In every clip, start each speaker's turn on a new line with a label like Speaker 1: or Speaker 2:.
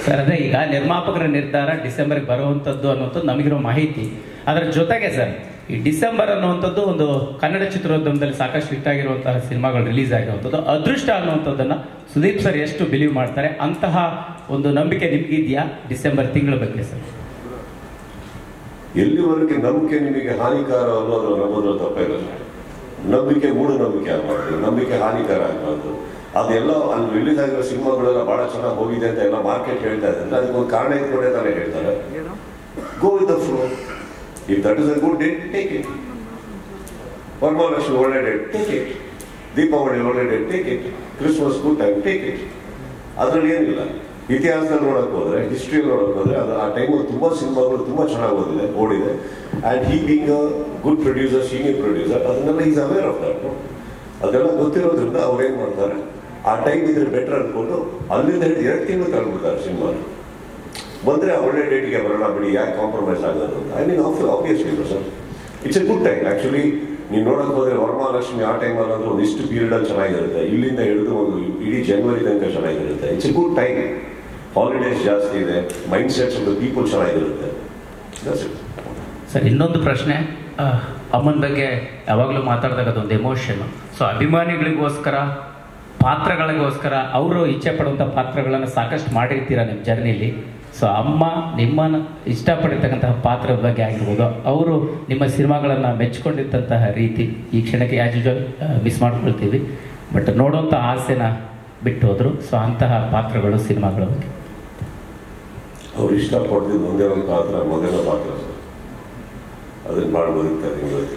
Speaker 1: Sir ಅದೇ ಈಗ ನಿರ್ಮಾಪಕರ ನಿರ್ಧಾರ ಡಿಸೆಂಬರ್ಗೆ ಬರುವಂಥದ್ದು ಅನ್ನೋಂಥದ್ದು ನಮಗಿರೋ ಮಾಹಿತಿ. ಅದರ ಜೊತೆಗೆ ಸರ್ ಈ ಡಿಸೆಂಬರ್ ಅನ್ನುವಂಥದ್ದು ಒಂದು ಕನ್ನಡ ಚಿತ್ರೋದ್ಯಮದಲ್ಲಿ ಸಾಕಷ್ಟು ಹಿಟ್ ಆಗಿರುವಂತಹ ಸಿನಿಮಾಗಳು ರಿಲೀಸ್ ಆಗಿರುವಂಥದ್ದು ಅದೃಷ್ಟ ಅನ್ನುವಂಥದ್ದನ್ನು ಸುದೀಪ್ ಸರ್ ಎಷ್ಟು ಬಿಲೀವ್ ಮಾಡ್ತಾರೆ, ಅಂತಹ ಒಂದು ನಂಬಿಕೆ ನಿಮಗಿದೆಯಾ ಡಿಸೆಂಬರ್ ತಿಂಗಳ ಬಗ್ಗೆ ಸರ್?
Speaker 2: ಎಲ್ಲಿವರೆಗೆ ನಂಬಿಕೆ ನಿಮಗೆ ಹಾನಿಕಾರ ಅನ್ನೋದು ನಂಬೋದ್ರಲ್ಲಿ ತಪ್ಪಿಲ್ಲ. ನಂಬಿಕೆ ಮೂಢನಂಬಿಕೆ ಆಗಬಾರ್ದು, ನಂಬಿಕೆ ಹಾನಿಕಾರ ಆಗಬಾರ್ದು. ಅದೆಲ್ಲ ಅಲ್ಲಿ ರಿಲೀಸ್ ಆಗಿರೋ ಸಿನಿಮಾಗಳೆಲ್ಲ ಬಹಳ ಚೆನ್ನಾಗಿ ಹೋಗಿದೆ ಅಂತ ಎಲ್ಲ ಮಾರ್ಕೆಟ್ ಹೇಳ್ತಾ ಇದೆ ಅಂದ್ರೆ ಅದಕ್ಕೊಂದು ಕಾರಣ ಇಟ್ಕೊಂಡೆ ತಾನೇ ಹೇಳ್ತಾರೆ. Go with the flow. If that is a good date, take it. Varamahalakshmi ಒಳ್ಳೆ ಡೇಟ್, ಟೇಕ್ ಇಟ್. ದೀಪಾವಳಿ ಒಳ್ಳೆ date, take it. Christmas good time, take it. ಅದ್ರಲ್ಲಿ ಏನಿಲ್ಲ. ಇತಿಹಾಸದಲ್ಲಿ ನೋಡಕ್ ಹೋದ್ರೆ, ಹಿಸ್ಟ್ರಿ ನೋಡಕ್ ಹೋದ್ರೆ ಅದು ಆ ಟೈಮಲ್ಲಿ ತುಂಬಾ ಸಿನಿಮಾಗಳು ತುಂಬಾ ಚೆನ್ನಾಗಿ ಓಡಿದೆ. And he being a good producer, senior producer, ಅದನ್ನೆಲ್ಲ ಈಸ್ ಅವೇರ್ ಆಫ್ ದಟ್. ಅದೆಲ್ಲ ಗೊತ್ತಿರೋದ್ರಿಂದ ಅವ್ರು ಏನ್ ಮಾಡ್ತಾರೆ, ಆ ಟೈಮ್ ಇದ್ರೆ ಬೆಟರ್ ಅನ್ಕೊಂಡು ಅಲ್ಲಿಂದ ಹಿಡಿದು 2 ತಿಂಗಳು ತಗೊಂಡ್ಬಿಡ್ತಾರೆ ಸಿನಿಮಾ. ಬಂದ್ರೆ ಆ ಒಳ್ಳೆ ಡೇಟ್ಗೆ ಬರೋಣ ಬಿಡಿ, ಯಾಕೆ ಕಾಂಪ್ರಮೈಸ್ ಆಗೋದು ಅಂತ. I mean obviously sir, it's a good time. Actually ನೀವು ನೋಡಕ್ ಹೋದ್ರೆ ವರಮಹಾಲಕ್ಷ್ಮಿ ಆ ಟೈಮ್ ಅನ್ನೋದು ಒಂದು ಇಷ್ಟು ಪೀರಿಯಡ್ ಅಲ್ಲಿ ಚೆನ್ನಾಗಿರುತ್ತೆ. ಇಲ್ಲಿಂದ ಹಿಡಿದು ಒಂದು ಇಡೀ ಜನವರಿ ತನಕ ಚೆನ್ನಾಗಿರುತ್ತೆ. It's a good time. Holidays ಜಾಸ್ತಿ ಇದೆ, mind sets of the people ಚೆನ್ನಾಗಿರುತ್ತೆ.
Speaker 1: ಸರ್ ಇನ್ನೊಂದು ಪ್ರಶ್ನೆ, ಅಮ್ಮನ ಬಗ್ಗೆ ಯಾವಾಗಲೂ ಮಾತಾಡಿದಾಗ ಅದೊಂದು ಎಮೋಷನ್. ಸೊ ಅಭಿಮಾನಿಗಳಿಗೋಸ್ಕರ, ಪಾತ್ರಗಳಿಗೋಸ್ಕರ ಅವರು ಇಚ್ಛೆ ಪಡುವಂಥ ಪಾತ್ರಗಳನ್ನು ಸಾಕಷ್ಟು ಮಾಡಿರ್ತೀರ ನಿಮ್ಮ ಜರ್ನಿಲಿ. ಸೊ ಅಮ್ಮ ನಿಮ್ಮನ್ನು ಇಷ್ಟಪಡಿರ್ತಕ್ಕಂತಹ ಪಾತ್ರದ ಬಗ್ಗೆ ಆಗಿರ್ಬೋದು, ಅವರು ನಿಮ್ಮ ಸಿನಿಮಾಗಳನ್ನು ಮೆಚ್ಕೊಂಡಿದ್ದಂತಹ ರೀತಿ ಈ ಕ್ಷಣಕ್ಕೆ ಆ್ಯಸ್ ಯೂಶುವಲ್ ಮಿಸ್ ಮಾಡ್ಕೊಳ್ತೀವಿ. ಬಟ್ ನೋಡುವಂಥ ಆಸೆನ ಬಿಟ್ಟು ಹೋದರು. ಸೊ ಅಂತಹ ಪಾತ್ರಗಳು, ಸಿನಿಮಾಗಳ ಬಗ್ಗೆ
Speaker 2: ಅವ್ರು ಇಷ್ಟಪಡ್ತಿದ್ದು ಒಂದೇ ಒಂದು ಪಾತ್ರ, ಮೊದಲ ಪಾತ್ರ ಸರ್. ಅದನ್ನ ಮಾಡ್ಬೋದಿರ್ತಾರೆ ಇವತ್ತು.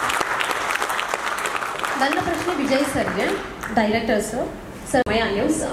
Speaker 3: ನನ್ನ ಪ್ರಶ್ನೆ ವಿಜಯ್ ಸರ್ಗೆ, ಡೈರೆಕ್ಟರ್ ಸರ್. ಮಯ ನ್ಯೂಸ್.